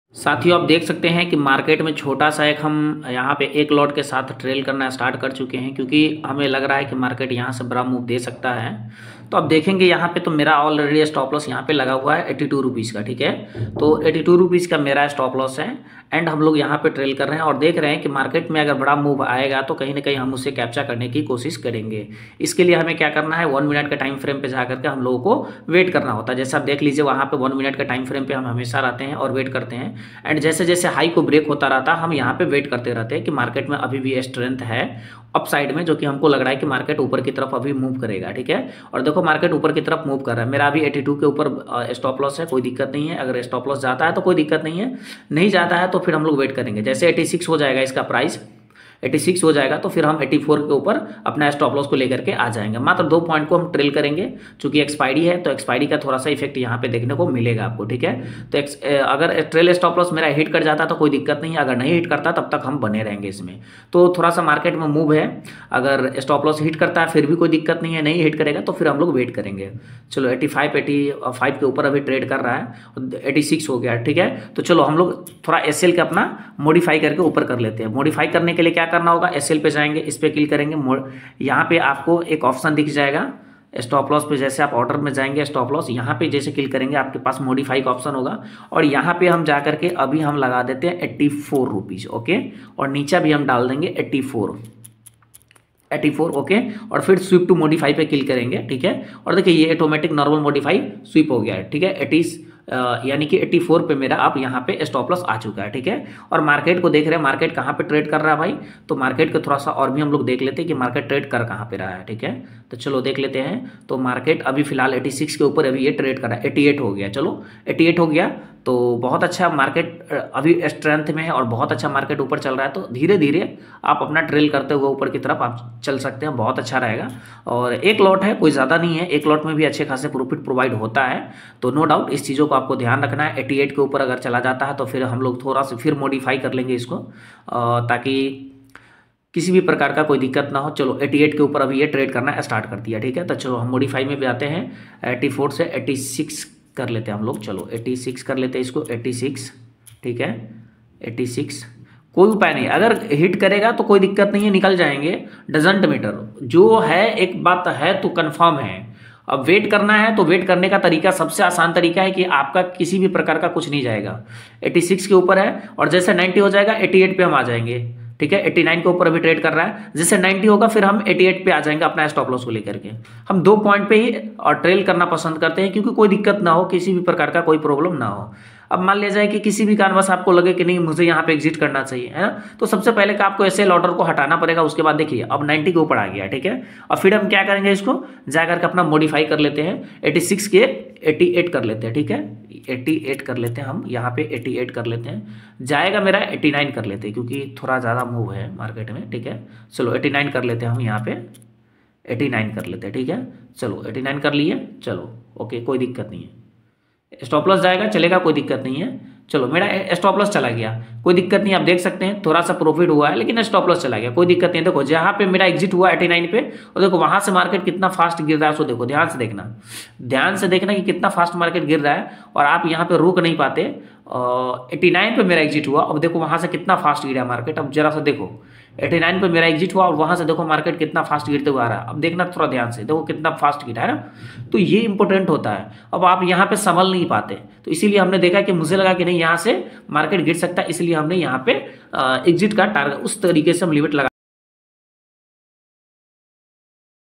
साथियों आप देख सकते हैं कि मार्केट में छोटा सा एक हम यहाँ पे एक लॉट के साथ ट्रेल करना स्टार्ट कर चुके हैं, क्योंकि हमें लग रहा है कि मार्केट यहाँ से बड़ा मूव दे सकता है। तो आप देखेंगे यहाँ पे तो मेरा ऑलरेडी स्टॉप लॉस यहाँ पे लगा हुआ है 82 रुपीज़ का। ठीक है, तो 82 रुपीज़ का मेरा स्टॉप लॉस है एंड हम लोग यहाँ पे ट्रेल कर रहे हैं और देख रहे हैं कि मार्केट में अगर बड़ा मूव आएगा तो कहीं ना कहीं हम उसे कैप्चर करने की कोशिश करेंगे। इसके लिए हमें क्या करना है, 1 मिनट के टाइम फ्रेम पे जा करके हम लोगों को वेट करना होता है। जैसे आप देख लीजिए वहाँ पे 1 मिनट के टाइम फ्रेम पे हम हमेशा रहते हैं और वेट करते हैं एंड जैसे जैसे हाई को ब्रेक होता रहता है हम यहाँ पे वेट करते रहते हैं कि मार्केट में अभी भी स्ट्रेंथ है अप साइड में, जो कि हमको लग रहा है कि मार्केट ऊपर की तरफ अभी मूव करेगा। ठीक है, और देखो मार्केट ऊपर की तरफ मूव कर रहा है। मेरा अभी 82 के ऊपर स्टॉप लॉस है, कोई दिक्कत नहीं है। अगर स्टॉप लॉस जाता है तो कोई दिक्कत नहीं है, नहीं जाता है तो फिर हम लोग वेट करेंगे। जैसे 86 हो जाएगा इसका प्राइस, 86 हो जाएगा तो फिर हम 84 के ऊपर अपना स्टॉप लॉस को लेकर के आ जाएंगे। मात्र 2 पॉइंट को हम ट्रेल करेंगे, चूंकि एक्सपायरी है तो एक्सपायरी का थोड़ा सा इफेक्ट यहाँ पे देखने को मिलेगा आपको। ठीक है, तो अगर ट्रेल स्टॉप लॉस मेरा हिट कर जाता तो कोई दिक्कत नहीं है, अगर नहीं हिट करता तब तक हम बने रहेंगे इसमें। तो थोड़ा सा मार्केट में मूव है, अगर स्टॉप लॉस हिट करता है फिर भी कोई दिक्कत नहीं है, नहीं हिट करेगा तो फिर हम लोग वेट करेंगे। चलो 85 के ऊपर अभी ट्रेड कर रहा है, 86 हो गया। ठीक है, तो चलो हम लोग थोड़ा एसएल का अपना मॉडिफाई करके ऊपर कर लेते हैं। मॉडिफाई करने के लिए क्या करना होगा, एसएल पे जाएंगे, इस पे क्लिक करेंगे, यहाँ पे आपको एक ऑप्शन दिख जाएगा स्टॉप लॉस पे। जैसे आप ऑर्डर में जाएंगे स्टॉप लॉस, यहाँ पे जैसे क्लिक करेंगे आपके पास मॉडिफाई का ऑप्शन होगा और यहाँ पे हम जा करके अभी हम लगा देते हैं 84 रुपीज़। ओके, और नीचे भी हम डाल देंगे 84 ओके, और फिर स्विप टू मॉडिफाई पे क्लिक करेंगे। ठीक है, और देखिए ये ऑटोमेटिक नॉर्मल मॉडिफाई स्विप हो गया है। ठीक है, यानी कि 84 पे मेरा आप यहाँ पे स्टॉप लॉस आ चुका है। ठीक है, और मार्केट को देख रहे हैं, मार्केट कहाँ पे ट्रेड कर रहा है भाई, तो मार्केट को थोड़ा सा और भी हम लोग देख लेते हैं कि मार्केट ट्रेड कर कहाँ पे रहा है। ठीक है, तो चलो देख लेते हैं। तो मार्केट अभी फिलहाल 86 के ऊपर अभी ये ट्रेड कर रहा है, 88 हो गया। चलो 88 हो गया तो बहुत अच्छा मार्केट अभी स्ट्रेंथ में है और बहुत अच्छा मार्केट ऊपर चल रहा है। तो धीरे धीरे आप अपना ट्रेल करते हुए ऊपर की तरफ आप चल सकते हैं, बहुत अच्छा रहेगा। और एक लॉट है, कोई ज़्यादा नहीं है, एक लॉट में भी अच्छे खासे प्रॉफिट प्रोवाइड होता है। तो नो डाउट इस चीज़ों को आपको ध्यान रखना है। 88 के ऊपर अगर चला जाता है तो फिर हम लोग थोड़ा सा फिर मॉडिफाई कर लेंगे इसको, ताकि किसी भी प्रकार का कोई दिक्कत ना हो। चलो 88 के ऊपर अभी ये ट्रेड करना स्टार्ट कर दिया। ठीक है, तो चलो हम मॉडिफाई में भी आते हैं, 84 से 86 कर लेते हैं हम लोग। चलो 86 कर लेते हैं इसको, 86। ठीक है, 86 कोई उपाय नहीं, अगर हिट करेगा तो कोई दिक्कत नहीं है, निकल जाएंगे, डजंट मैटर। जो है एक बात है तो कंफर्म है, अब वेट करना है तो वेट करने का तरीका सबसे आसान तरीका है कि आपका किसी भी प्रकार का कुछ नहीं जाएगा। 86 के ऊपर है और जैसे 90 हो जाएगा 88 पे हम आ जाएंगे। ठीक है, 89 के ऊपर अभी ट्रेड कर रहा है, जैसे 90 होगा फिर हम 88 पे आ जाएंगे अपना स्टॉप लॉस को लेकर के। हम 2 पॉइंट पे ही और ट्रेल करना पसंद करते हैं, क्योंकि कोई दिक्कत ना हो, किसी भी प्रकार का कोई प्रॉब्लम ना हो। अब मान लिया जाए कि किसी भी कारणवश आपको लगे कि नहीं मुझे यहाँ पे एग्जिट करना चाहिए, है ना, तो सबसे पहले का आपको एसएल ऑर्डर को हटाना पड़ेगा। उसके बाद देखिए अब 90 के ऊपर आ गया। ठीक है, और फिर हम क्या करेंगे, इसको जाकर के अपना मॉडिफाई कर लेते हैं, 86 के 88 कर लेते हैं। ठीक है, 88 कर लेते हैं हम, यहाँ पे 88 कर लेते हैं, जाएगा मेरा 89 कर लेते हैं, क्योंकि थोड़ा ज़्यादा मूव है मार्केट में। ठीक है, चलो 89 कर लेते हैं हम, यहाँ पे 89 कर लेते हैं। ठीक है, चलो 89 कर लिए, चलो ओके, कोई दिक्कत नहीं है। स्टॉप लॉस जाएगा चलेगा, कोई दिक्कत नहीं है। चलो मेरा स्टॉप लॉस चला गया, कोई दिक्कत नहीं, आप देख सकते हैं थोड़ा सा प्रॉफिट हुआ है लेकिन स्टॉप लॉस चला गया, कोई दिक्कत नहीं। देखो जहाँ पे मेरा एग्जिट हुआ 89 पे, और देखो वहां से मार्केट कितना फास्ट गिर रहा है, उसको देखो, ध्यान से देखना कि कितना फास्ट मार्केट गिर रहा है और आप यहाँ पे रुक नहीं पाते। 89 पे मेरा एग्जिट हुआ, अब देखो वहां से कितना फास्ट गिरा मार्केट। अब जरा सा देखो 89 पे मेरा एग्जिट हुआ और वहां से देखो मार्केट कितना फास्ट गिरते हुए आ रहा है। अब देखना थोड़ा ध्यान से, देखो कितना फास्ट गिरा है ना, तो ये इंपॉर्टेंट होता है। अब आप यहाँ पे संभल नहीं पाते, तो इसीलिए हमने देखा कि मुझे लगा कि नहीं यहाँ से मार्केट गिर सकता है, इसलिए हमने यहाँ पे एग्जिट का टारगेट उस तरीके से हम लिमिट लगा